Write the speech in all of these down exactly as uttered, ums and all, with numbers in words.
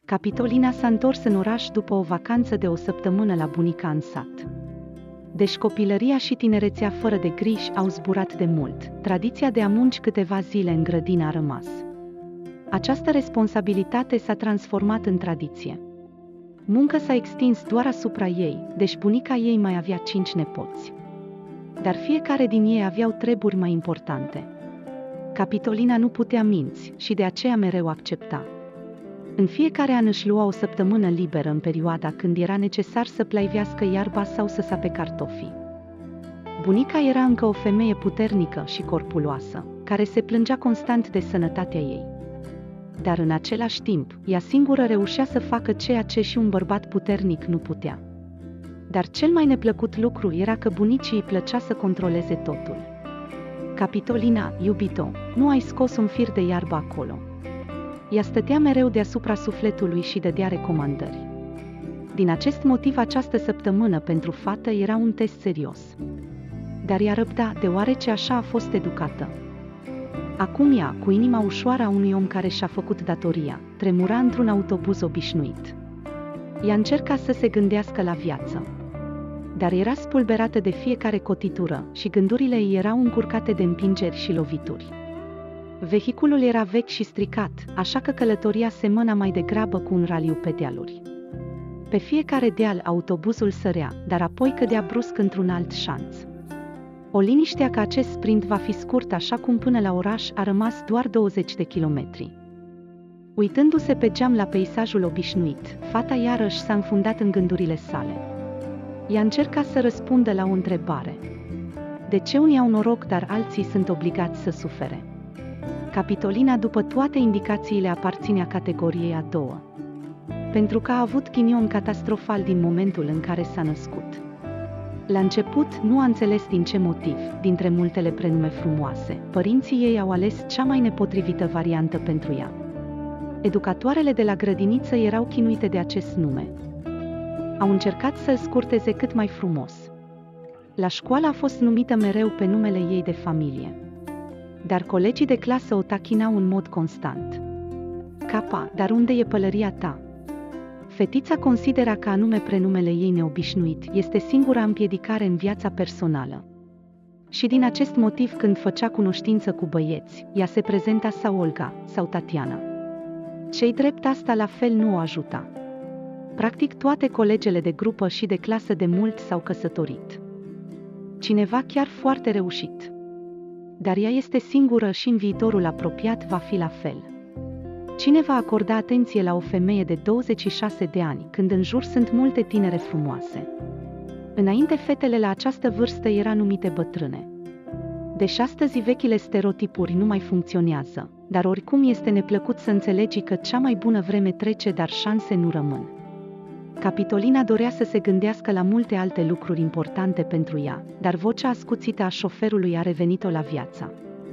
Capitolina s-a întors în oraș după o vacanță de o săptămână la bunica în sat. Deci copilăria și tinerețea fără de griji au zburat de mult, tradiția de a munci câteva zile în grădină a rămas. Această responsabilitate s-a transformat în tradiție. Munca s-a extins doar asupra ei, deci bunica ei mai avea cinci nepoți. Dar fiecare din ei aveau treburi mai importante. Capitolina nu putea minți și de aceea mereu accepta. În fiecare an își lua o săptămână liberă în perioada când era necesar să plaivească iarba sau să sape cartofii. Bunica era încă o femeie puternică și corpuloasă, care se plângea constant de sănătatea ei. Dar în același timp, ea singură reușea să facă ceea ce și un bărbat puternic nu putea. Dar cel mai neplăcut lucru era că bunicii îi plăcea să controleze totul. Capitolina, iubito, nu ai scos un fir de iarbă acolo. Ea stătea mereu deasupra sufletului și dădea recomandări. Din acest motiv această săptămână pentru fată era un test serios. Dar ea răbda, deoarece așa a fost educată. Acum ea, cu inima ușoară a unui om care și-a făcut datoria, tremura într-un autobuz obișnuit. Ea încerca să se gândească la viață. Dar era spulberată de fiecare cotitură și gândurile ei erau încurcate de împingeri și lovituri. Vehiculul era vechi și stricat, așa că călătoria semăna mai degrabă cu un raliu pe dealuri. Pe fiecare deal autobuzul sărea, dar apoi cădea brusc într-un alt șanț. O liniștea că acest sprint va fi scurt, așa cum până la oraș a rămas doar douăzeci de kilometri. Uitându-se pe geam la peisajul obișnuit, fata iarăși s-a înfundat în gândurile sale. Ea încerca să răspundă la o întrebare. De ce unii au noroc, dar alții sunt obligați să sufere? Capitolina, după toate indicațiile, aparținea categoriei a doua. Pentru că a avut ghinion catastrofal din momentul în care s-a născut. La început, nu a înțeles din ce motiv, dintre multele prenume frumoase, părinții ei au ales cea mai nepotrivită variantă pentru ea. Educatoarele de la grădiniță erau chinuite de acest nume. Au încercat să-l scurteze cât mai frumos. La școală a fost numită mereu pe numele ei de familie. Dar colegii de clasă o tachinau în mod constant. Capa, dar unde e pălăria ta? Fetița considera că anume prenumele ei neobișnuit este singura împiedicare în viața personală. Și din acest motiv, când făcea cunoștință cu băieți, ea se prezenta sau Olga, sau Tatiana. Cei drept, asta la fel nu o ajuta. Practic toate colegele de grupă și de clasă de mult s-au căsătorit. Cineva chiar foarte reușit. Dar ea este singură și în viitorul apropiat va fi la fel. Cine va acorda atenție la o femeie de douăzeci și șase de ani, când în jur sunt multe tinere frumoase? Înainte, fetele la această vârstă erau numite bătrâne. Deși astăzi vechile stereotipuri nu mai funcționează, dar oricum este neplăcut să înțelegi că cea mai bună vreme trece, dar șanse nu rămân. Capitolina dorea să se gândească la multe alte lucruri importante pentru ea, dar vocea ascuțită a șoferului a revenit-o la viață.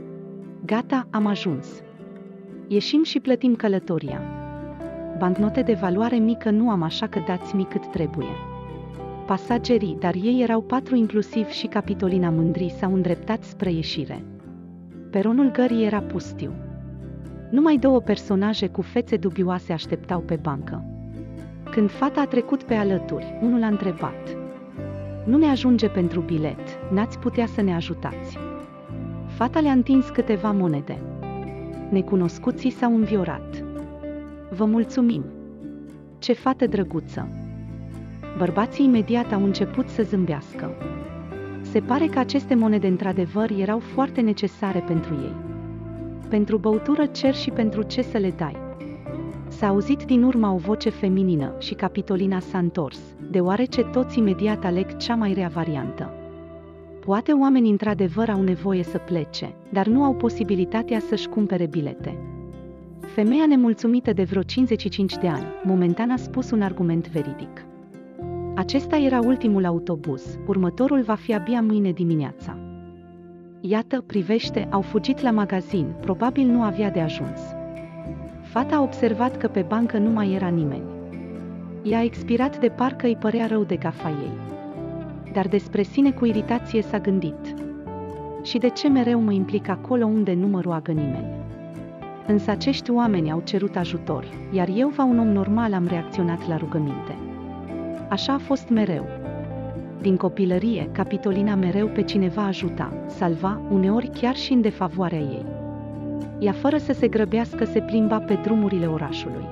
Gata, am ajuns. Ieșim și plătim călătoria. Bancnote de valoare mică nu am, așa că dați-mi cât trebuie. Pasagerii, dar ei erau patru inclusiv și Capitolina mândri, s-au îndreptat spre ieșire. Peronul gării era pustiu. Numai două personaje cu fețe dubioase așteptau pe bancă. Când fata a trecut pe alături, unul a întrebat: nu ne ajunge pentru bilet, n-ați putea să ne ajutați? Fata le-a întins câteva monede. Necunoscuții s-au înviorat. Vă mulțumim! Ce fată drăguță! Bărbații imediat au început să zâmbească. Se pare că aceste monede într-adevăr erau foarte necesare pentru ei. Pentru băutură cer și pentru ce să le dai. S-a auzit din urmă o voce feminină și Capitolina s-a întors, deoarece toți imediat aleg cea mai rea variantă. Poate oamenii într-adevăr au nevoie să plece, dar nu au posibilitatea să-și cumpere bilete. Femeia nemulțumită de vreo cincizeci și cinci de ani, momentan a spus un argument veridic. Acesta era ultimul autobuz, următorul va fi abia mâine dimineața. Iată, privește, au fugit la magazin, probabil nu avea de ajuns. Fata a observat că pe bancă nu mai era nimeni. Ea a expirat de parcă îi părea rău de gafa ei. Dar despre sine cu iritație s-a gândit. Și de ce mereu mă implic acolo unde nu mă roagă nimeni? Însă acești oameni au cerut ajutor, iar eu, ca un om normal, am reacționat la rugăminte. Așa a fost mereu. Din copilărie, Capitolina mereu pe cineva ajuta, salva, uneori chiar și în defavoarea ei. Ea, fără să se grăbească, se plimba pe drumurile orașului.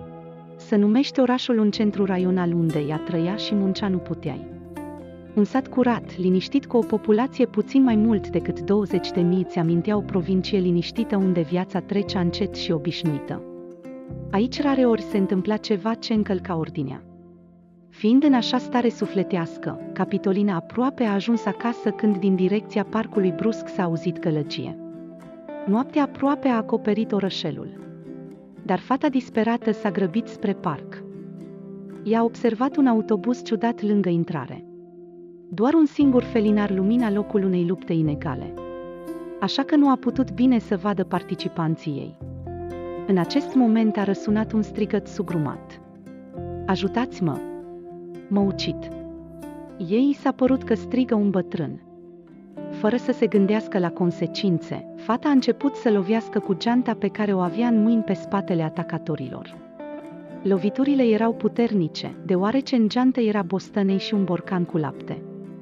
Să numești orașul un centru raional unde ea trăia și muncea nu puteai. Un sat curat, liniștit, cu o populație puțin mai mult decât douăzeci de mii, ți amintea o provincie liniștită unde viața trecea încet și obișnuită. Aici rareori se întâmpla ceva ce încălca ordinea. Fiind în așa stare sufletească, Capitolina aproape a ajuns acasă când din direcția parcului brusc s-a auzit gălăgie. Noaptea aproape a acoperit orășelul. Dar fata disperată s-a grăbit spre parc. Ea a observat un autobuz ciudat lângă intrare. Doar un singur felinar lumina locul unei lupte inegale. Așa că nu a putut bine să vadă participanții ei. În acest moment a răsunat un strigăt sugrumat. Ajutați-mă! Mă ucid! Ei s-a părut că strigă un bătrân. Fără să se gândească la consecințe, fata a început să lovească cu geanta pe care o avea în mâini pe spatele atacatorilor. Loviturile erau puternice, deoarece în geantă era bostănei și un borcan cu lapte.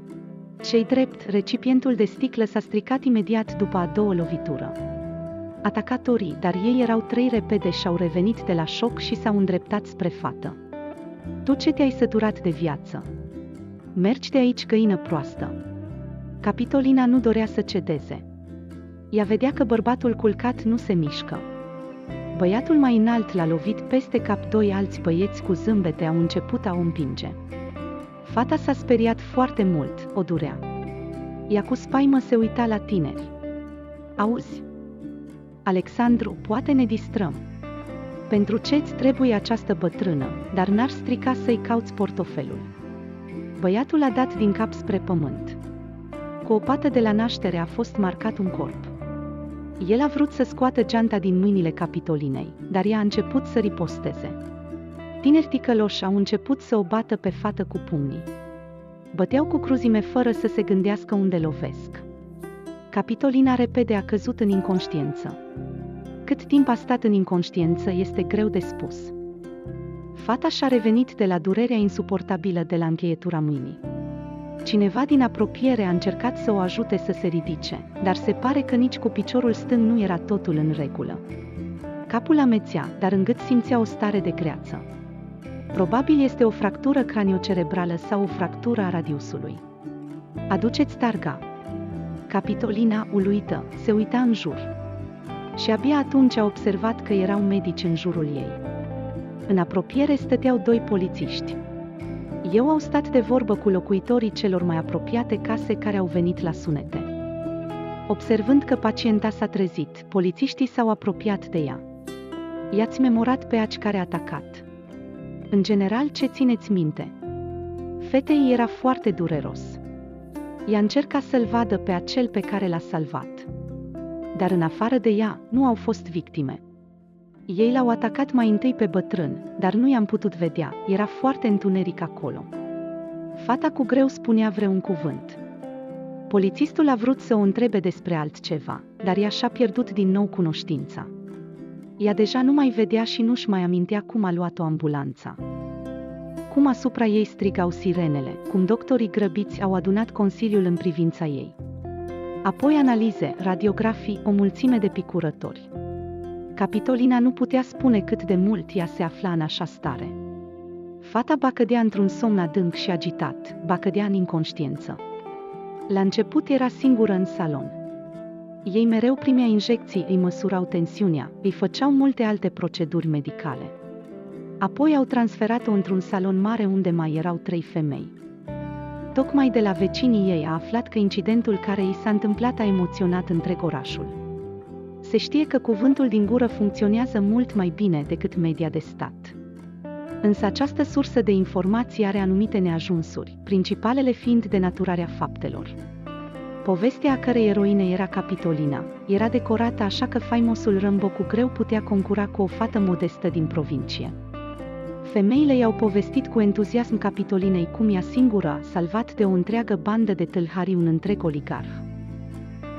Cei drept, recipientul de sticlă s-a stricat imediat după a doua lovitură. Atacatorii, dar ei erau trei, repede și-au revenit de la șoc și s-au îndreptat spre fată. Tu ce te-ai săturat de viață? Mergi de aici, găină proastă! Capitolina nu dorea să cedeze. Ea vedea că bărbatul culcat nu se mișcă. Băiatul mai înalt l-a lovit peste cap, doi alți băieți cu zâmbete au început a o împinge. Fata s-a speriat foarte mult, o durea. Ea cu spaimă se uita la tineri. Auzi? Alexandru, poate ne distrăm. Pentru ce-ți trebuie această bătrână, dar n-ar strica să-i cauți portofelul. Băiatul a dat din cap spre pământ. Cu o pată de la naștere a fost marcat un corp. El a vrut să scoată geanta din mâinile Capitolinei, dar ea a început să riposteze. Tineri ticăloși au început să o bată pe fată cu pumnii. Băteau cu cruzime fără să se gândească unde lovesc. Capitolina repede a căzut în inconștiență. Cât timp a stat în inconștiență este greu de spus. Fata și-a revenit de la durerea insuportabilă de la încheietura mâinii. Cineva din apropiere a încercat să o ajute să se ridice, dar se pare că nici cu piciorul stâng nu era totul în regulă. Capul amețea, dar în gât simțea o stare de greață. Probabil este o fractură craniocerebrală sau o fractură a radiusului. Aduceți targa! Capitolina, uluită, se uita în jur. Și abia atunci a observat că erau medici în jurul ei. În apropiere stăteau doi polițiști. Ei au stat de vorbă cu locuitorii celor mai apropiate case care au venit la sunete. Observând că pacienta s-a trezit, polițiștii s-au apropiat de ea. I-ați memorat pe aci care a atacat. În general, ce țineți minte? Fetei era foarte dureros. Ea încerca să-l vadă pe acel pe care l-a salvat. Dar în afară de ea, nu au fost victime. Ei l-au atacat mai întâi pe bătrân, dar nu i-am putut vedea, era foarte întuneric acolo. Fata cu greu spunea vreun cuvânt. Polițistul a vrut să o întrebe despre altceva, dar ea și-a pierdut din nou cunoștința. Ea deja nu mai vedea și nu-și mai amintea cum a luat-o ambulanța. Cum asupra ei strigau sirenele, cum doctorii grăbiți au adunat consiliul în privința ei. Apoi analize, radiografii, o mulțime de picurători. Capitolina nu putea spune cât de mult ea se afla în așa stare. Fata ba cădea într-un somn adânc și agitat, ba cădea în inconștiență. La început era singură în salon. Ei mereu primea injecții, îi măsurau tensiunea, îi făceau multe alte proceduri medicale. Apoi au transferat-o într-un salon mare unde mai erau trei femei. Tocmai de la vecinii ei a aflat că incidentul care i s-a întâmplat a emoționat întreg orașul. Se știe că cuvântul din gură funcționează mult mai bine decât media de stat. Însă această sursă de informații are anumite neajunsuri, principalele fiind denaturarea faptelor. Povestea a cărei eroină era Capitolina, era decorată așa că faimosul Rambo cu greu putea concura cu o fată modestă din provincie. Femeile i-au povestit cu entuziasm Capitolinei cum ea singură a salvat de o întreagă bandă de tâlhari un întreg oligarh.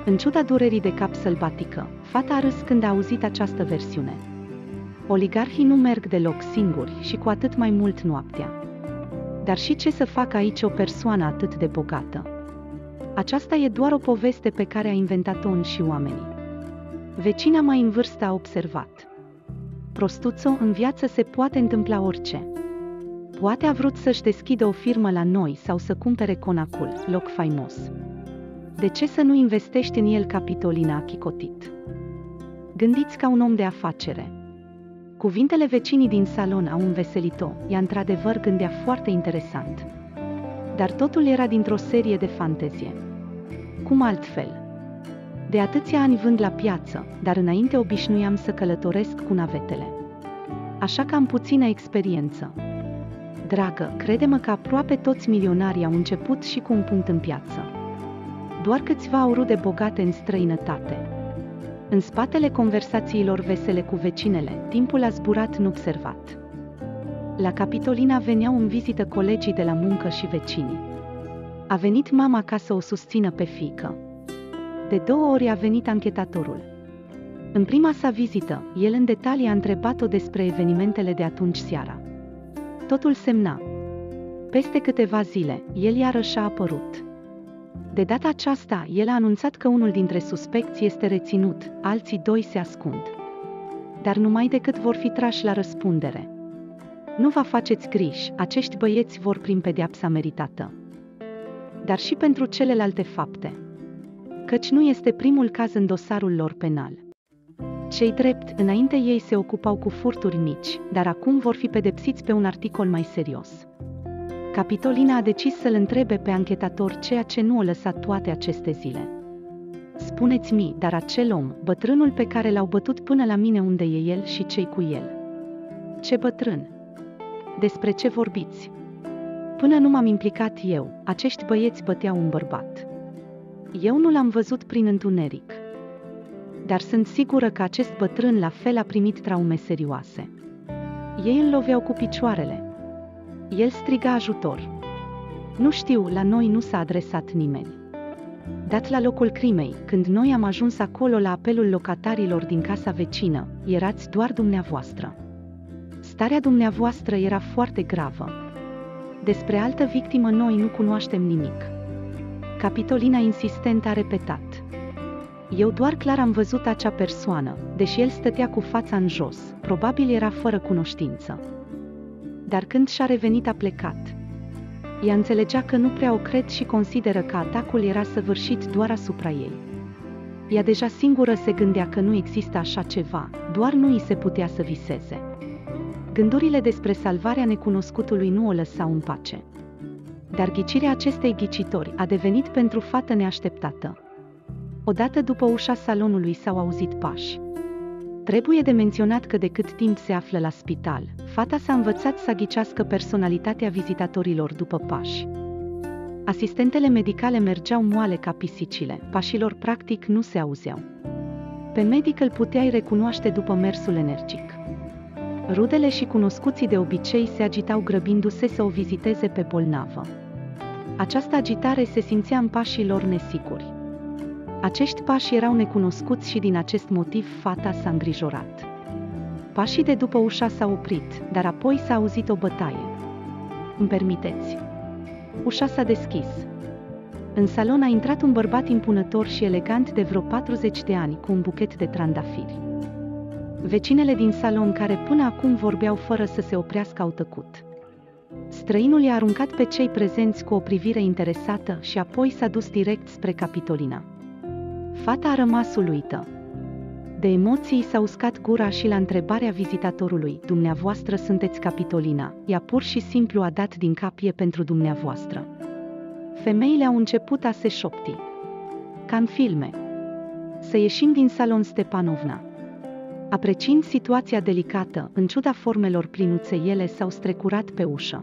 În ciuda durerii de cap sălbatică, fata a râs când a auzit această versiune. Oligarhii nu merg deloc singuri și cu atât mai mult noaptea. Dar și ce să facă aici o persoană atât de bogată? Aceasta e doar o poveste pe care a inventat-o și oamenii. Vecina mai în vârstă a observat. Prostuțo, în viață se poate întâmpla orice. Poate a vrut să-și deschidă o firmă la noi sau să cumpere Conacul, loc faimos. De ce să nu investești în el, Capitolina a chicotit. Gândiți ca un om de afacere. Cuvintele vecinii din salon au înveselit-o, ea într-adevăr gândea foarte interesant. Dar totul era dintr-o serie de fantezie. Cum altfel? De atâția ani vând la piață, dar înainte obișnuiam să călătoresc cu navetele. Așa că am puțină experiență. Dragă, crede-mă că aproape toți milionarii au început și cu un punct în piață. Doar câțiva au rude bogate în străinătate. În spatele conversațiilor vesele cu vecinele, timpul a zburat neobservat. La Capitolina veneau în vizită colegii de la muncă și vecinii. A venit mama ca să o susțină pe fiică. De două ori a venit anchetatorul. În prima sa vizită, el în detalii a întrebat-o despre evenimentele de atunci seara. Totul semna. Peste câteva zile, el iarăși a apărut. De data aceasta, el a anunțat că unul dintre suspecți este reținut, alții doi se ascund. Dar numai decât vor fi trași la răspundere. Nu vă faceți griji, acești băieți vor primi pedeapsa meritată. Dar și pentru celelalte fapte. Căci nu este primul caz în dosarul lor penal. Cei drept, înainte ei se ocupau cu furturi mici, dar acum vor fi pedepsiți pe un articol mai serios. Capitolina a decis să-l întrebe pe anchetator ceea ce nu o lăsat toate aceste zile. Spuneți-mi, dar acel om, bătrânul pe care l-au bătut până la mine, unde e el și cei cu el? Ce bătrân? Despre ce vorbiți? Până nu m-am implicat eu, acești băieți băteau un bărbat. Eu nu l-am văzut prin întuneric. Dar sunt sigură că acest bătrân la fel a primit traume serioase. Ei îl loveau cu picioarele. El striga ajutor. Nu știu, la noi nu s-a adresat nimeni. Dat la locul crimei, când noi am ajuns acolo la apelul locatarilor din casa vecină, erați doar dumneavoastră. Starea dumneavoastră era foarte gravă. Despre altă victimă noi nu cunoaștem nimic. Capitolina insistent a repetat. Eu doar clar am văzut acea persoană, deși el stătea cu fața în jos, probabil era fără cunoștință. Dar când și-a revenit a plecat. Ea înțelegea că nu prea o cred și consideră că atacul era săvârșit doar asupra ei. Ea deja singură se gândea că nu există așa ceva, doar nu îi se putea să viseze. Gândurile despre salvarea necunoscutului nu o lăsau în pace. Dar ghicirea acestei ghicitori a devenit pentru fată neașteptată. Odată după ușa salonului s-au auzit pași. Trebuie de menționat că de cât timp se află la spital, fata s-a învățat să ghicească personalitatea vizitatorilor după pași. Asistentele medicale mergeau moale ca pisicile, pașilor practic nu se auzeau. Pe medic îl puteai recunoaște după mersul energic. Rudele și cunoscuții de obicei se agitau grăbindu-se să o viziteze pe bolnavă. Această agitare se simțea în pașii lor nesiguri. Acești pași erau necunoscuți și din acest motiv fata s-a îngrijorat. Pașii de după ușa s-au oprit, dar apoi s-a auzit o bătaie. Îmi permiteți? Ușa s-a deschis. În salon a intrat un bărbat impunător și elegant de vreo patruzeci de ani, cu un buchet de trandafiri. Vecinele din salon, care până acum vorbeau fără să se oprească, au tăcut. Străinul i-a aruncat pe cei prezenți cu o privire interesată și apoi s-a dus direct spre Capitolina. Fata a rămas uluită. De emoții s-a uscat gura și la întrebarea vizitatorului, dumneavoastră sunteți Capitolina, ea pur și simplu a dat din cap, e pentru dumneavoastră. Femeile au început a se șopti. Ca în filme. Să ieșim din salon, Stepanovna. Apreciind situația delicată, în ciuda formelor plinuțe, ele s-au strecurat pe ușă.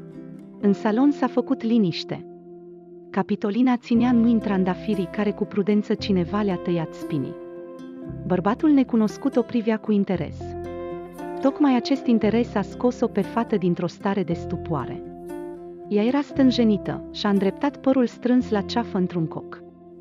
În salon s-a făcut liniște. Capitolina ținea în mâini trandafirii care cu prudență cineva le-a tăiat spinii. Bărbatul necunoscut o privea cu interes. Tocmai acest interes a scos-o pe fată dintr-o stare de stupoare. Ea era stânjenită și a îndreptat părul strâns la ceafă într-un coc.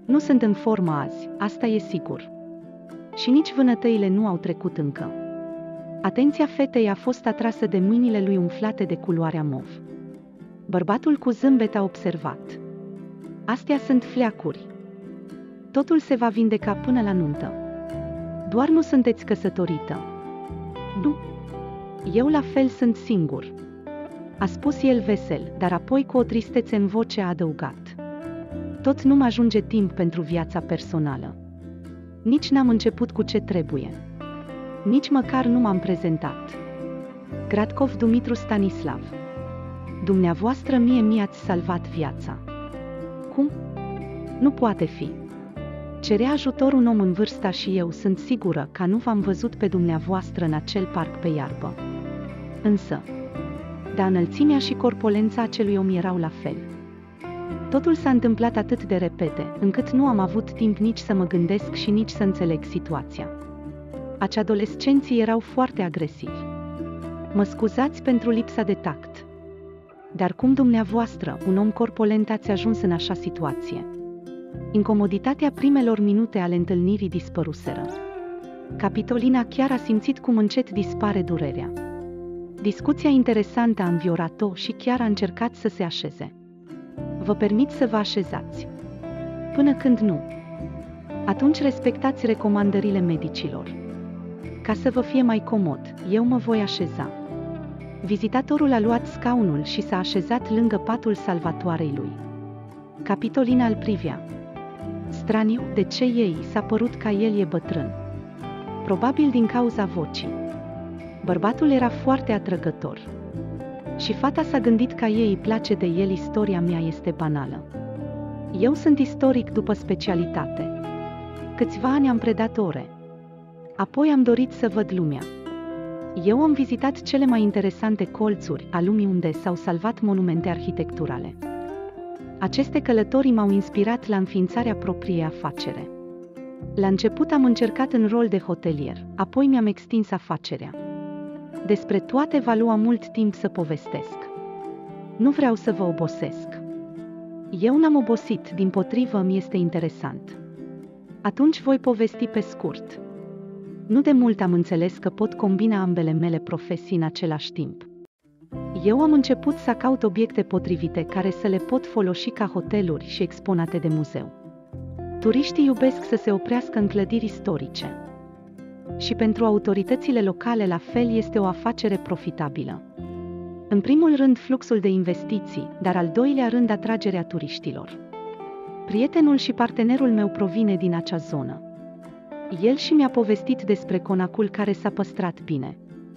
Nu sunt în formă azi, asta e sigur. Și nici vânătăile nu au trecut încă. Atenția fetei a fost atrasă de mâinile lui umflate de culoarea mov. Bărbatul cu zâmbet a observat. Astea sunt fleacuri. Totul se va vindeca până la nuntă. Doar nu sunteți căsătorită. Nu. Eu la fel sunt singur. A spus el vesel, dar apoi cu o tristețe în voce a adăugat. Tot nu-mi ajunge timp pentru viața personală. Nici n-am început cu ce trebuie. Nici măcar nu m-am prezentat. Gradkov Dumitru Stanislav. Dumneavoastră mie mi-ați salvat viața. Cum? Nu poate fi. Cerea ajutor un om în vârsta și eu sunt sigură că nu v-am văzut pe dumneavoastră în acel parc pe iarbă. Însă, dar înălțimea și corpulența acelui om erau la fel. Totul s-a întâmplat atât de repede, încât nu am avut timp nici să mă gândesc și nici să înțeleg situația. Acei adolescenții erau foarte agresivi. Mă scuzați pentru lipsa de tact. Dar cum dumneavoastră, un om corpulent, ați ajuns în așa situație? Incomoditatea primelor minute ale întâlnirii dispăruseră. Capitolina chiar a simțit cum încet dispare durerea. Discuția interesantă a înviorat-o și chiar a încercat să se așeze. Vă permit să vă așezați. Până când nu. Atunci respectați recomandările medicilor. Ca să vă fie mai comod, eu mă voi așeza. Vizitatorul a luat scaunul și s-a așezat lângă patul salvatoarei lui. Capitolina îl privea. Straniu, de ce ei s-a părut ca el e bătrân? Probabil din cauza vocii. Bărbatul era foarte atrăgător. Și fata s-a gândit că ei îi place de el. Istoria mea este banală. Eu sunt istoric după specialitate. Câțiva ani am predat ore. Apoi am dorit să văd lumea. Eu am vizitat cele mai interesante colțuri a lumii unde s-au salvat monumente arhitecturale. Aceste călătorii m-au inspirat la înființarea propriei afacere. La început am încercat în rol de hotelier, apoi mi-am extins afacerea. Despre toate va lua mult timp să povestesc. Nu vreau să vă obosesc. Eu n-am obosit, dimpotrivă mi este interesant. Atunci voi povesti pe scurt. Nu de mult am înțeles că pot combina ambele mele profesii în același timp. Eu am început să caut obiecte potrivite care să le pot folosi ca hoteluri și exponate de muzeu. Turiștii iubesc să se oprească în clădiri istorice. Și pentru autoritățile locale la fel este o afacere profitabilă. În primul rând fluxul de investiții, dar al doilea rând atragerea turiștilor. Prietenul și partenerul meu provine din acea zonă. El și mi-a povestit despre conacul care s-a păstrat bine.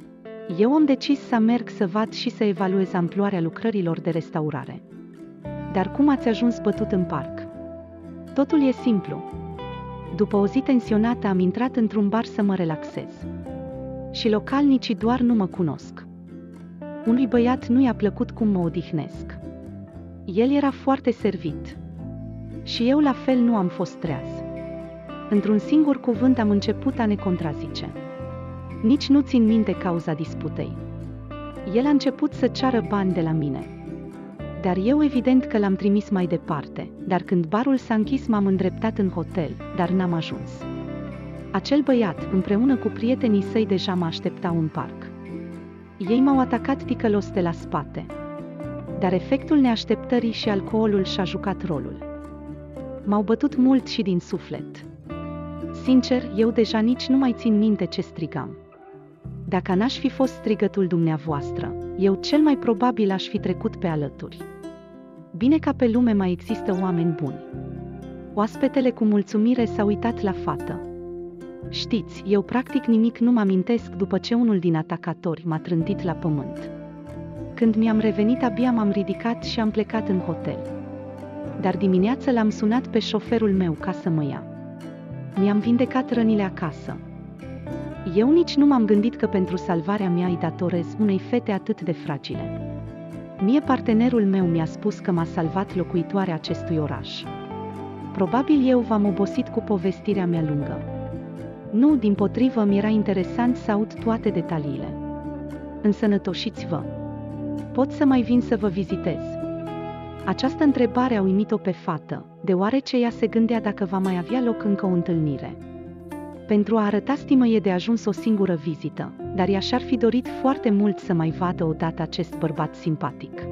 Eu am decis să merg să vad și să evaluez amploarea lucrărilor de restaurare. Dar cum ați ajuns bătut în parc? Totul e simplu. După o zi tensionată am intrat într-un bar să mă relaxez. Și localnicii doar nu mă cunosc. Unui băiat nu i-a plăcut cum mă odihnesc. El era foarte servit. Și eu la fel nu am fost treaz. Într-un singur cuvânt am început a ne contrazice. Nici nu țin minte cauza disputei. El a început să ceară bani de la mine. Dar eu evident că l-am trimis mai departe, dar când barul s-a închis m-am îndreptat în hotel, dar n-am ajuns. Acel băiat, împreună cu prietenii săi, deja mă așteptau în parc. Ei m-au atacat ticălos de la spate. Dar efectul neașteptării și alcoolul și-a jucat rolul. M-au bătut mult și din suflet. Sincer, eu deja nici nu mai țin minte ce strigam. Dacă n-aș fi fost strigătul dumneavoastră, eu cel mai probabil aș fi trecut pe alături. Bine ca pe lume mai există oameni buni. Oaspetele cu mulțumire s-a uitat la fată. Știți, eu practic nimic nu mă amintesc după ce unul din atacatori m-a trântit la pământ. Când mi-am revenit, abia m-am ridicat și am plecat în hotel. Dar dimineața l-am sunat pe șoferul meu ca să mă ia. Mi-am vindecat rănile acasă. Eu nici nu m-am gândit că pentru salvarea mea îi datorez unei fete atât de fragile. Mie partenerul meu mi-a spus că m-a salvat locuitoarea acestui oraș. Probabil eu v-am obosit cu povestirea mea lungă. Nu, dimpotrivă, mi-era interesant să aud toate detaliile. Însănătoșiți-vă. Pot să mai vin să vă vizitez. Această întrebare a uimit-o pe fată, deoarece ea se gândea dacă va mai avea loc încă o întâlnire. Pentru a arăta stimă e de ajuns o singură vizită, dar ea și-ar fi dorit foarte mult să mai vadă odată acest bărbat simpatic.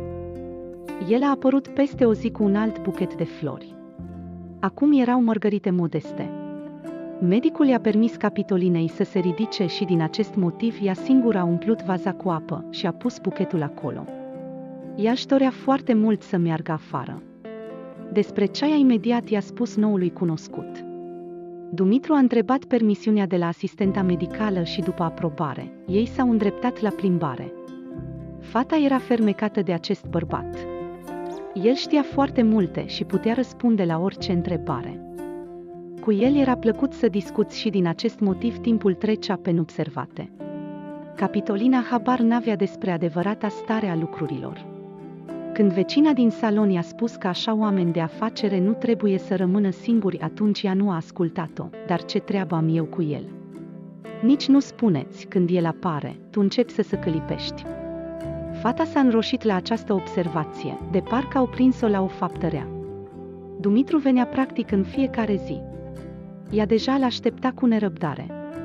El a apărut peste o zi cu un alt buchet de flori. Acum erau mărgărite modeste. Medicul i-a permis Capitolinei să se ridice și din acest motiv ea singură a umplut vaza cu apă și a pus buchetul acolo. Ea își dorea foarte mult să meargă afară. Despre ceaia imediat i-a spus noului cunoscut. Dumitru a întrebat permisiunea de la asistenta medicală și după aprobare, ei s-au îndreptat la plimbare. Fata era fermecată de acest bărbat. El știa foarte multe și putea răspunde la orice întrebare. Cu el era plăcut să discuți și din acest motiv timpul trecea pe neobservate. Capitolina habar n-avea despre adevărata stare a lucrurilor. Când vecina din salon i-a spus că așa oameni de afacere nu trebuie să rămână singuri, atunci ea nu a ascultat-o, dar ce treabă am eu cu el? Nici nu spuneți, când el apare, tu începi să se călipești. Fata s-a înroșit la această observație, de parcă au prins-o la o faptă rea. Dumitru venea practic în fiecare zi. Ea deja l-aștepta cu nerăbdare.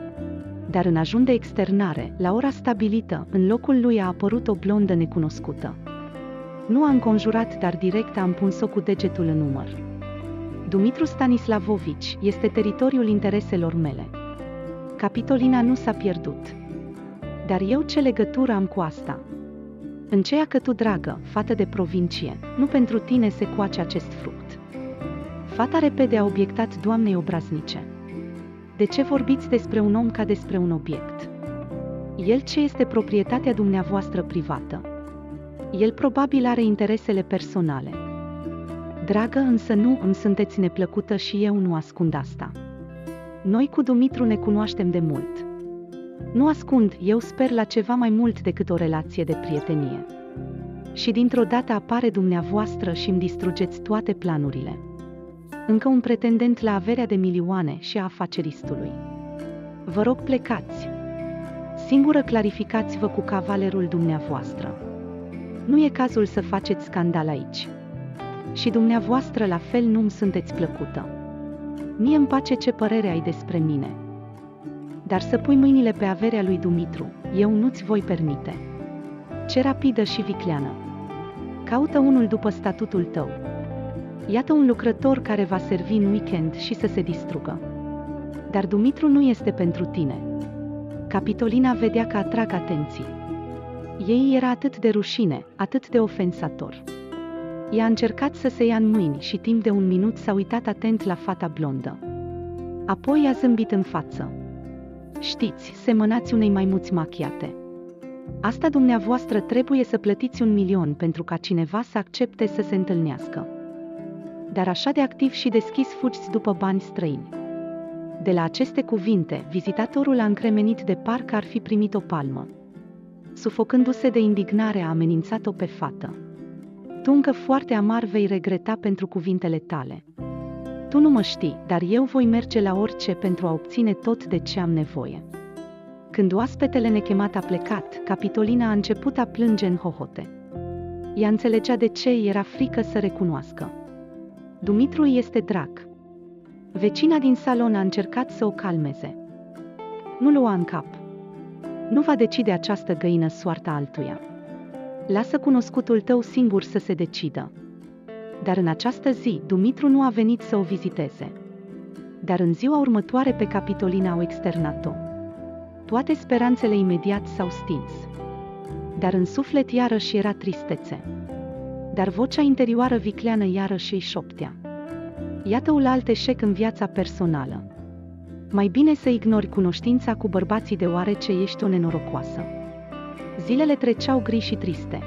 Dar în ajun de externare, la ora stabilită, în locul lui a apărut o blondă necunoscută. Nu a înconjurat, dar direct a împuns-o cu degetul în umăr. Dumitru Stanislavovici, este teritoriul intereselor mele. Capitolina nu s-a pierdut. Dar eu ce legătură am cu asta? Înceia că tu, dragă, fată de provincie, nu pentru tine se coace acest fruct. Fata repede a obiectat doamnei obraznice. De ce vorbiți despre un om ca despre un obiect? El ce este proprietatea dumneavoastră privată? El probabil are interesele personale. Dragă, însă nu îmi sunteți neplăcută și eu nu ascund asta. Noi cu Dumitru ne cunoaștem de mult. Nu ascund, eu sper la ceva mai mult decât o relație de prietenie. Și dintr-o dată apare dumneavoastră și îmi distrugeți toate planurile. Încă un pretendent la averea de milioane și a afaceristului. Vă rog, plecați. Singură clarificați-vă cu cavalerul dumneavoastră. Nu e cazul să faceți scandal aici. Și dumneavoastră la fel nu-mi sunteți plăcută. Mie îmi place ce părere ai despre mine. Dar să pui mâinile pe averea lui Dumitru, eu nu-ți voi permite. Ce rapidă și vicleană. Caută unul după statutul tău. Iată un lucrător care va servi în weekend și să se distrugă. Dar Dumitru nu este pentru tine. Capitolina vedea că atrag atenții. Ei era atât de rușine, atât de ofensator. Ea a încercat să se ia în mâini și timp de un minut s-a uitat atent la fata blondă. Apoi a zâmbit în față. Știți, semănați unei maimuți machiate. Asta dumneavoastră trebuie să plătiți un milion pentru ca cineva să accepte să se întâlnească. Dar așa de activ și deschis fugiți după bani străini. De la aceste cuvinte, vizitatorul a încremenit de parcă ar fi primit o palmă. Sufocându-se de indignare, a amenințat-o pe fată. Tu încă foarte amar vei regreta pentru cuvintele tale. Tu nu mă știi, dar eu voi merge la orice pentru a obține tot de ce am nevoie. Când oaspetele nechemat a plecat, Capitolina a început a plânge în hohote. Ea înțelegea de ce era frică să recunoască. Dumitru este drag. Vecina din salon a încercat să o calmeze. Nu lua în cap. Nu va decide această găină soarta altuia. Lasă cunoscutul tău singur să se decidă. Dar în această zi, Dumitru nu a venit să o viziteze. Dar în ziua următoare pe Capitolina au externat-o. Toate speranțele imediat s-au stins. Dar în suflet iarăși era tristețe. Dar vocea interioară vicleană iarăși îi șoptea. Iată un alt eșec în viața personală. Mai bine să ignori cunoștința cu bărbații deoarece ești o nenorocoasă. Zilele treceau gri și triste.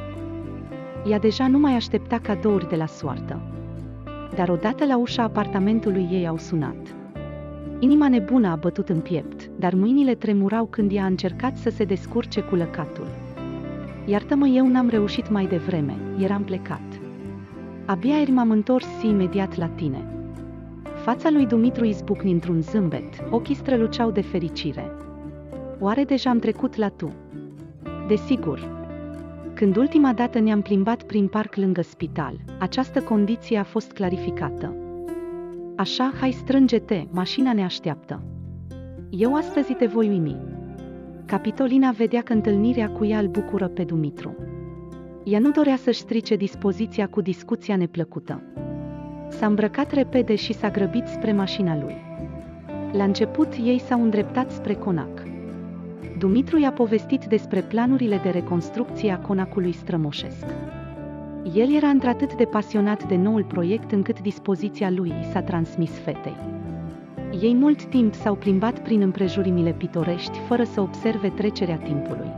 Ea deja nu mai aștepta cadouri de la soartă. Dar odată la ușa apartamentului ei au sunat. Inima nebună a bătut în piept, dar mâinile tremurau când ea a încercat să se descurce cu lăcatul. Iartă-mă, eu n-am reușit mai devreme, eram plecat. Abia ieri m-am întors imediat la tine. Fața lui Dumitru izbucni într-un zâmbet, ochii străluceau de fericire. Oare deja am trecut la tu? Desigur. Când ultima dată ne-am plimbat prin parc lângă spital, această condiție a fost clarificată. Așa, hai strânge-te, mașina ne așteaptă. Eu astăzi te voi uimi. Capitolina vedea că întâlnirea cu ea îl bucură pe Dumitru. Ea nu dorea să-și strice dispoziția cu discuția neplăcută. S-a îmbrăcat repede și s-a grăbit spre mașina lui. La început, ei s-au îndreptat spre conac. Dumitru i-a povestit despre planurile de reconstrucție a conacului strămoșesc. El era într-atât de pasionat de noul proiect încât dispoziția lui i s-a transmis fetei. Ei mult timp s-au plimbat prin împrejurimile pitorești fără să observe trecerea timpului.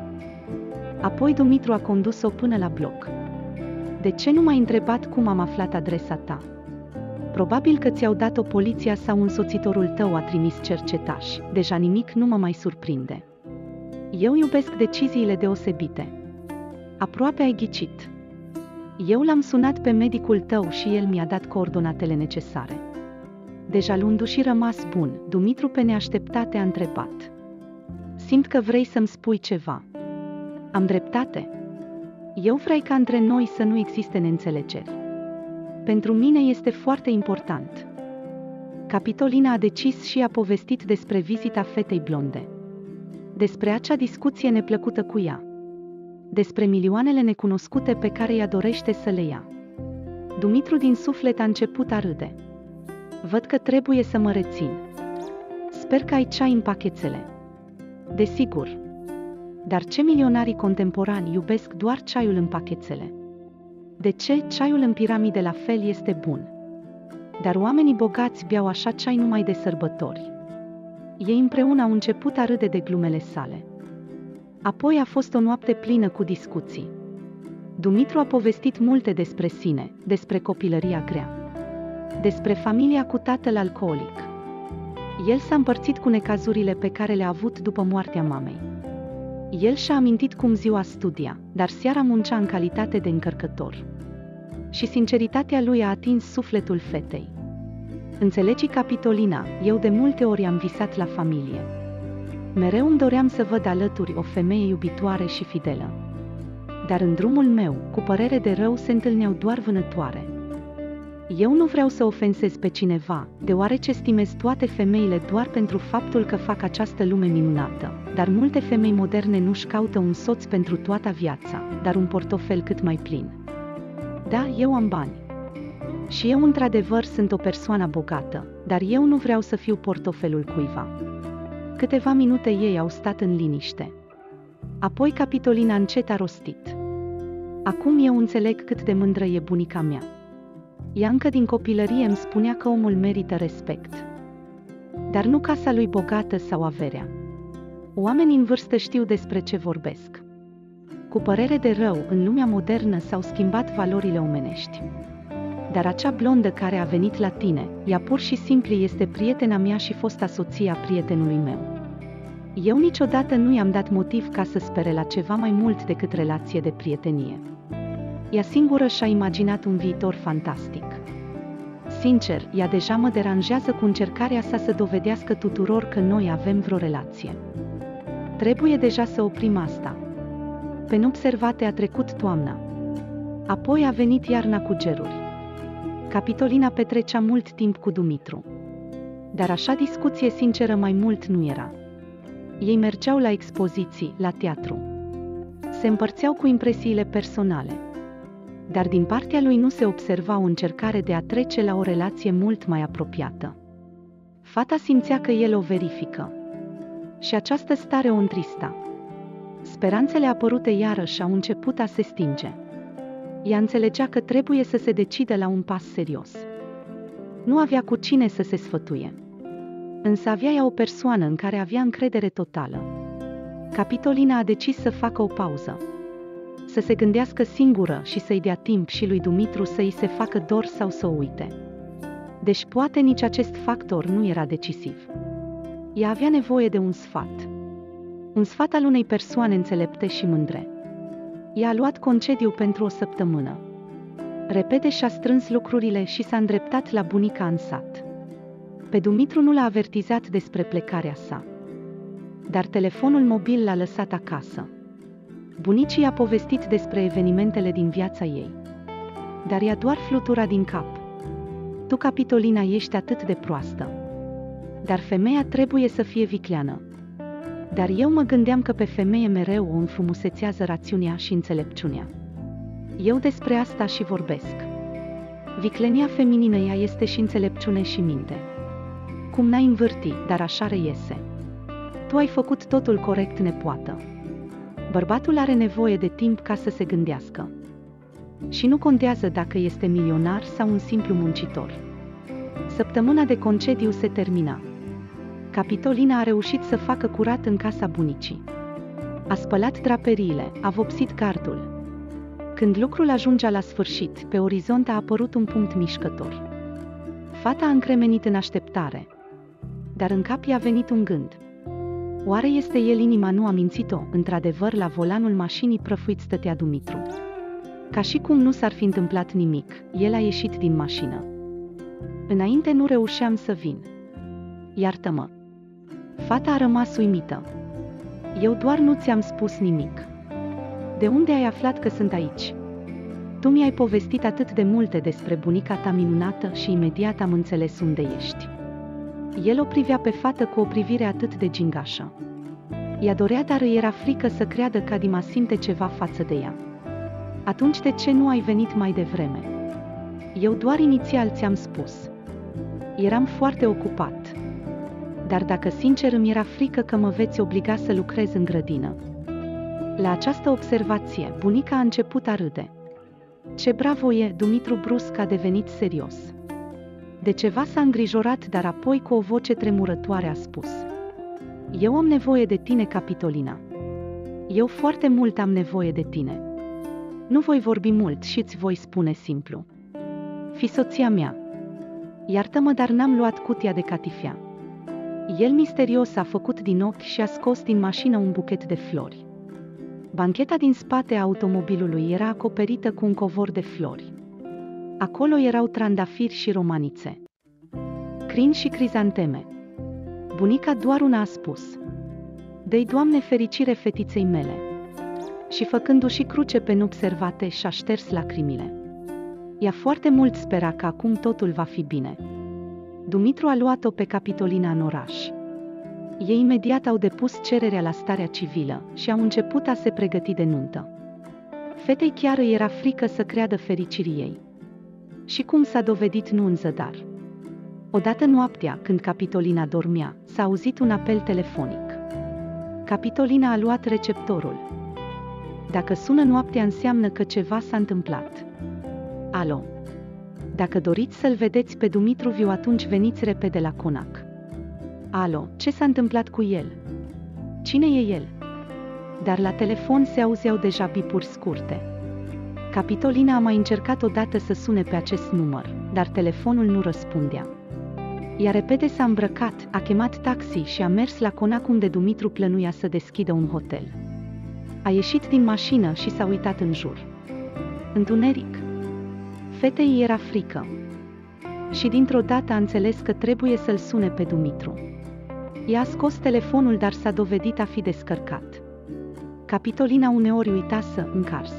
Apoi Dumitru a condus-o până la bloc. De ce nu m-ai întrebat cum am aflat adresa ta? Probabil că ți-au dat-o poliția sau însoțitorul tău a trimis cercetași, deja nimic nu mă mai surprinde. Eu iubesc deciziile deosebite. Aproape ai ghicit. Eu l-am sunat pe medicul tău și el mi-a dat coordonatele necesare. Deja luându-și rămas bun, Dumitru pe neașteptate a întrebat. Simt că vrei să-mi spui ceva. Am dreptate? Eu vrei ca între noi să nu existe neînțelegeri. Pentru mine este foarte important. Capitolina a decis și a povestit despre vizita fetei blonde. Despre acea discuție neplăcută cu ea. Despre milioanele necunoscute pe care ea dorește să le ia. Dumitru din suflet a început a râde. Văd că trebuie să mă rețin. Sper că ai ceai în pachețele. Desigur. Dar ce milionarii contemporani iubesc doar ceaiul în pachețele? De ce ceaiul în piramide la fel este bun? Dar oamenii bogați beau așa ceai numai de sărbători. Ei împreună au început a râde de glumele sale. Apoi a fost o noapte plină cu discuții. Dumitru a povestit multe despre sine, despre copilăria grea. Despre familia cu tatăl alcoolic. El s-a împărțit cu necazurile pe care le-a avut după moartea mamei. El și-a amintit cum ziua studia, dar seara muncea în calitate de încărcător. Și sinceritatea lui a atins sufletul fetei. Înțelegi, Capitolina, eu de multe ori am visat la familie. Mereu îmi doream să văd alături o femeie iubitoare și fidelă. Dar în drumul meu, cu părere de rău, se întâlneau doar vânătoare. Eu nu vreau să ofensez pe cineva, deoarece stimez toate femeile doar pentru faptul că fac această lume minunată, dar multe femei moderne nu-și caută un soț pentru toată viața, dar un portofel cât mai plin. Da, eu am bani. Și eu într-adevăr sunt o persoană bogată, dar eu nu vreau să fiu portofelul cuiva. Câteva minute ei au stat în liniște. Apoi Capitolina încet a rostit. Acum eu înțeleg cât de mândră e bunica mea. Ea încă din copilărie îmi spunea că omul merită respect. Dar nu casa lui bogată sau averea. Oamenii în vârstă știu despre ce vorbesc. Cu părere de rău, în lumea modernă s-au schimbat valorile omenești. Dar acea blondă care a venit la tine, ea pur și simplu este prietena mea și fosta soție a prietenului meu. Eu niciodată nu i-am dat motiv ca să spere la ceva mai mult decât relație de prietenie. Ea singură și-a imaginat un viitor fantastic. Sincer, ea deja mă deranjează cu încercarea sa să dovedească tuturor că noi avem vreo relație. Trebuie deja să oprim asta. Pe neobservate a trecut toamna. Apoi a venit iarna cu geruri. Capitolina petrecea mult timp cu Dumitru. Dar așa discuție sinceră mai mult nu era. Ei mergeau la expoziții, la teatru. Se împărțeau cu impresiile personale. Dar din partea lui nu se observa o încercare de a trece la o relație mult mai apropiată. Fata simțea că el o verifică. Și această stare o întrista. Speranțele apărute iarăși au început a se stinge. Ea înțelegea că trebuie să se decide la un pas serios. Nu avea cu cine să se sfătuie. Însă avea ea o persoană în care avea încredere totală. Capitolina a decis să facă o pauză. Să se gândească singură și să-i dea timp și lui Dumitru să îi se facă dor sau să o uite. Deci poate nici acest factor nu era decisiv. Ea avea nevoie de un sfat. Un sfat al unei persoane înțelepte și mândre. Ea a luat concediu pentru o săptămână. Repede și-a strâns lucrurile și s-a îndreptat la bunica în sat. Pe Dumitru nu l-a avertizat despre plecarea sa. Dar telefonul mobil l-a lăsat acasă. Bunicii i-a povestit despre evenimentele din viața ei. Dar ea doar flutura din cap. Tu, Capitolina, ești atât de proastă. Dar femeia trebuie să fie vicleană. Dar eu mă gândeam că pe femeie mereu o înfrumusețează rațiunea și înțelepciunea. Eu despre asta și vorbesc. Viclenia feminină ea este și înțelepciune și minte. Cum n-ai învârti, dar așa reiese. Tu ai făcut totul corect, nepoată. Bărbatul are nevoie de timp ca să se gândească. Și nu contează dacă este milionar sau un simplu muncitor. Săptămâna de concediu se termina. Capitolina a reușit să facă curat în casa bunicii. A spălat draperiile, a vopsit gardul. Când lucrul ajungea la sfârșit, pe orizont a apărut un punct mișcător. Fata a încremenit în așteptare. Dar în cap i-a venit un gând. Oare este el? Inima nu a mințit-o, într-adevăr la volanul mașinii prăfuit stătea Dumitru. Ca și cum nu s-ar fi întâmplat nimic, el a ieșit din mașină. Înainte nu reușeam să vin. Iartă-mă. Fata a rămas uimită. Eu doar nu ți-am spus nimic. De unde ai aflat că sunt aici? Tu mi-ai povestit atât de multe despre bunica ta minunată și imediat am înțeles unde ești. El o privea pe fată cu o privire atât de gingașă. Ea dorea, dar îi era frică să creadă că Adima simte ceva față de ea. Atunci de ce nu ai venit mai devreme? Eu doar inițial ți-am spus. Eram foarte ocupat. Dar dacă sincer îmi era frică că mă veți obliga să lucrez în grădină. La această observație, bunica a început a râde. Ce bravo e, Dumitru brusc a devenit serios. De ceva s-a îngrijorat, dar apoi cu o voce tremurătoare a spus. Eu am nevoie de tine, Capitolina. Eu foarte mult am nevoie de tine. Nu voi vorbi mult și îți voi spune simplu. Fii soția mea. Iartă-mă, dar n-am luat cutia de catifea. El misterios a făcut din ochi și a scos din mașină un buchet de flori. Bancheta din spate a automobilului era acoperită cu un covor de flori. Acolo erau trandafiri și romanițe, crini și crizanteme. Bunica doar una a spus. Dă-i, Doamne, fericire fetiței mele. Și făcându-și cruce pe neobservate și-a șters lacrimile. Ea foarte mult spera că acum totul va fi bine. Dumitru a luat-o pe Capitolina în oraș. Ei imediat au depus cererea la starea civilă și au început a se pregăti de nuntă. Fetei chiar îi era frică să creadă fericirii ei. Și cum s-a dovedit, nu în zadar. Odată noaptea, când Capitolina dormea, s-a auzit un apel telefonic. Capitolina a luat receptorul. Dacă sună noaptea, înseamnă că ceva s-a întâmplat. Alo. Dacă doriți să-l vedeți pe Dumitru viu, atunci veniți repede la Conac. Alo, ce s-a întâmplat cu el? Cine e el? Dar la telefon se auzeau deja bipuri scurte. Capitolina a mai încercat odată să sune pe acest număr, dar telefonul nu răspundea. Ea repede s-a îmbrăcat, a chemat taxi și a mers la Conac, unde Dumitru plănuia să deschidă un hotel. A ieșit din mașină și s-a uitat în jur. Întuneric. Fetei era frică. Și dintr-o dată a înțeles că trebuie să-l sune pe Dumitru. Ea a scos telefonul, dar s-a dovedit a fi descărcat. Capitolina uneori uita să încars.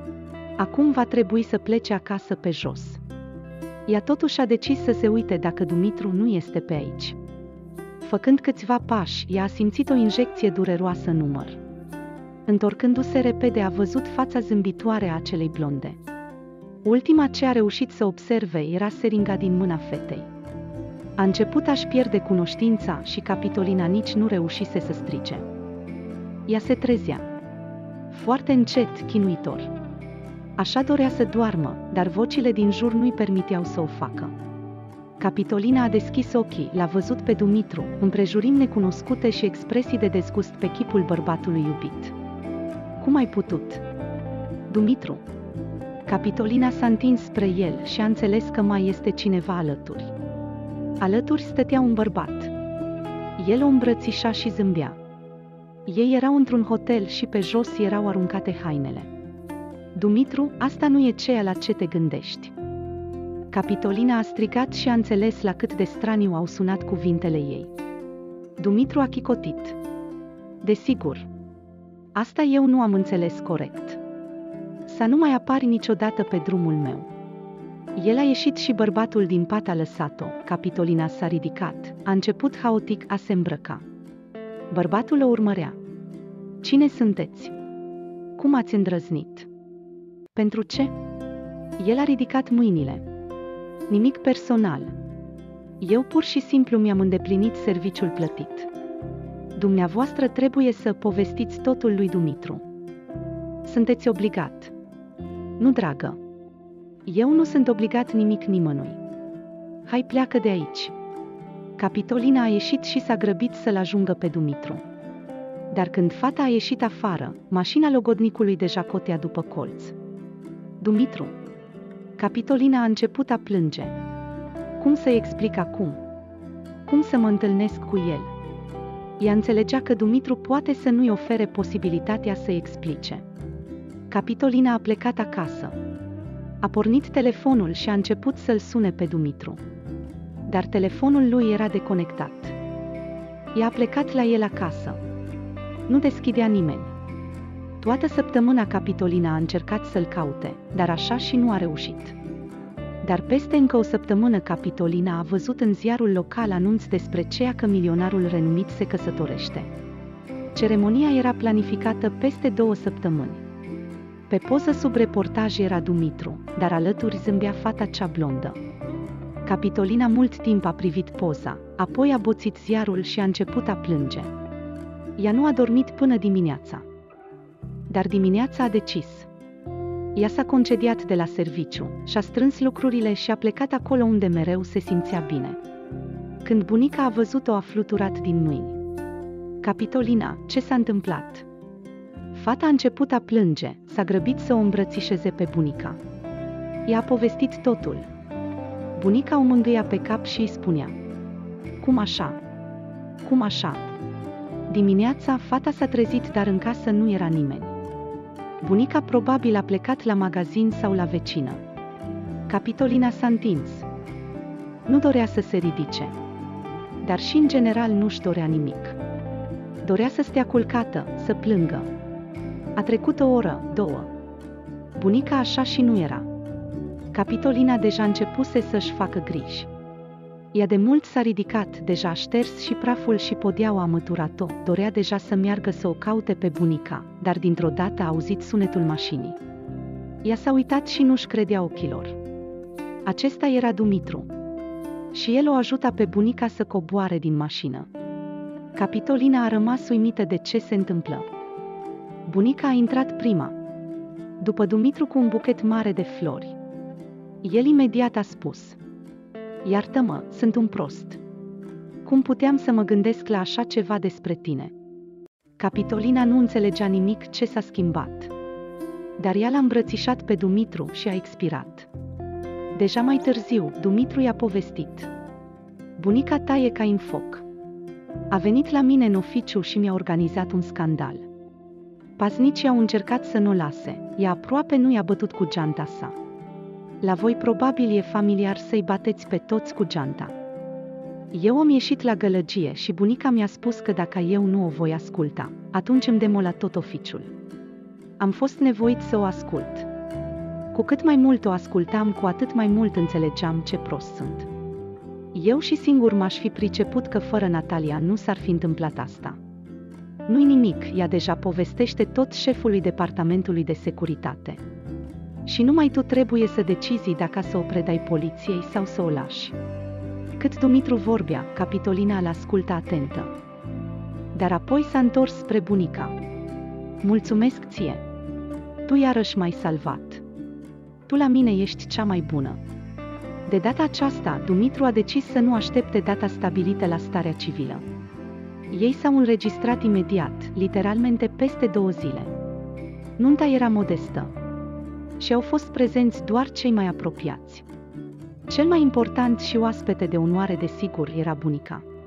Acum va trebui să plece acasă pe jos. Ea totuși a decis să se uite dacă Dumitru nu este pe aici. Făcând câțiva pași, ea a simțit o injecție dureroasă în umăr. Întorcându-se repede, a văzut fața zâmbitoare a acelei blonde. Ultima ce a reușit să observe era seringa din mâna fetei. A început a-și pierde cunoștința și Capitolina nici nu reușise să strige. Ea se trezea. Foarte încet, chinuitor. Așa dorea să doarmă, dar vocile din jur nu-i permiteau să o facă. Capitolina a deschis ochii, l-a văzut pe Dumitru, împrejurimi necunoscute și expresii de dezgust pe chipul bărbatului iubit. Cum ai putut? Dumitru. Capitolina s-a întins spre el și a înțeles că mai este cineva alături. Alături stătea un bărbat. El o îmbrățișa și zâmbea. Ei erau într-un hotel și pe jos erau aruncate hainele. Dumitru, asta nu e ceea la ce te gândești. Capitolina a strigat și a înțeles la cât de straniu au sunat cuvintele ei. Dumitru a chicotit. Desigur. Asta eu nu am înțeles corect. Să nu mai apari niciodată pe drumul meu. El a ieșit și bărbatul din pat a lăsat-o. Capitolina s-a ridicat, a început haotic a se îmbrăca. Bărbatul o urmărea. Cine sunteți? Cum ați îndrăznit? Pentru ce? El a ridicat mâinile. Nimic personal. Eu pur și simplu mi-am îndeplinit serviciul plătit. Dumneavoastră trebuie să povestiți totul lui Dumitru. Sunteți obligat. Nu, dragă. Eu nu sunt obligat nimic nimănui. Hai, pleacă de aici. Capitolina a ieșit și s-a grăbit să-l ajungă pe Dumitru. Dar când fata a ieșit afară, mașina logodnicului deja cotea după colț. Dumitru. Capitolina a început a plânge. Cum să-i explic acum? Cum să mă întâlnesc cu el? Ea înțelegea că Dumitru poate să nu-i ofere posibilitatea să-i explice. Capitolina a plecat acasă. A pornit telefonul și a început să-l sune pe Dumitru. Dar telefonul lui era deconectat. Ea a plecat la el acasă. Nu deschidea nimeni. Toată săptămâna Capitolina a încercat să-l caute, dar așa și nu a reușit. Dar peste încă o săptămână Capitolina a văzut în ziarul local anunț despre ceea că milionarul renumit se căsătorește. Ceremonia era planificată peste două săptămâni. Pe poză sub reportaj era Dumitru, dar alături zâmbea fata cea blondă. Capitolina mult timp a privit poza, apoi a boțit ziarul și a început a plânge. Ea nu a dormit până dimineața. Dar dimineața a decis. Ea s-a concediat de la serviciu, și-a strâns lucrurile și a plecat acolo unde mereu se simțea bine. Când bunica a văzut-o a fluturat din mâini. Capitolina, ce s-a întâmplat? Fata a început a plânge, s-a grăbit să o îmbrățișeze pe bunica. Ea a povestit totul. Bunica o mângâia pe cap și îi spunea. Cum așa? Cum așa? Dimineața, fata s-a trezit, dar în casă nu era nimeni. Bunica probabil a plecat la magazin sau la vecină. Capitolina s-a întins. Nu dorea să se ridice. Dar și în general nu-și dorea nimic. Dorea să stea culcată, să plângă. A trecut o oră, două. Bunica așa și nu era. Capitolina deja începuse să-și facă griji. Ea de mult s-a ridicat, deja a șters și praful și podeaua a măturat-o, dorea deja să meargă să o caute pe bunica, dar dintr-o dată a auzit sunetul mașinii. Ea s-a uitat și nu-și credea ochilor. Acesta era Dumitru. Și el o ajuta pe bunica să coboare din mașină. Capitolina a rămas uimită de ce se întâmplă. Bunica a intrat prima. După Dumitru cu un buchet mare de flori. El imediat a spus. Iartă-mă, sunt un prost. Cum puteam să mă gândesc la așa ceva despre tine? Capitolina nu înțelegea nimic ce s-a schimbat. Dar ea l-a îmbrățișat pe Dumitru și a expirat. Deja mai târziu, Dumitru i-a povestit. Bunica ta e ca în foc. A venit la mine în oficiu și mi-a organizat un scandal. Paznicii au încercat să nu o lase, ea aproape nu i-a bătut cu geanta sa. La voi probabil e familiar să-i bateți pe toți cu geanta. Eu am ieșit la gălăgie și bunica mi-a spus că dacă eu nu o voi asculta, atunci îmi demola tot oficiul. Am fost nevoit să o ascult. Cu cât mai mult o ascultam, cu atât mai mult înțelegeam ce prost sunt. Eu și singur m-aș fi priceput că fără Natalia nu s-ar fi întâmplat asta. Nu-i nimic, ea deja povestește tot șefului departamentului de securitate. Și numai tu trebuie să decizi dacă să o predai poliției sau să o lași. Cât Dumitru vorbea, Capitolina l-ascultă atentă. Dar apoi s-a întors spre bunica. Mulțumesc ție. Tu iarăși m-ai salvat. Tu la mine ești cea mai bună. De data aceasta, Dumitru a decis să nu aștepte data stabilită la starea civilă. Ei s-au înregistrat imediat, literalmente peste două zile. Nunta era modestă. Și au fost prezenți doar cei mai apropiați. Cel mai important și oaspete de onoare, desigur, era bunica.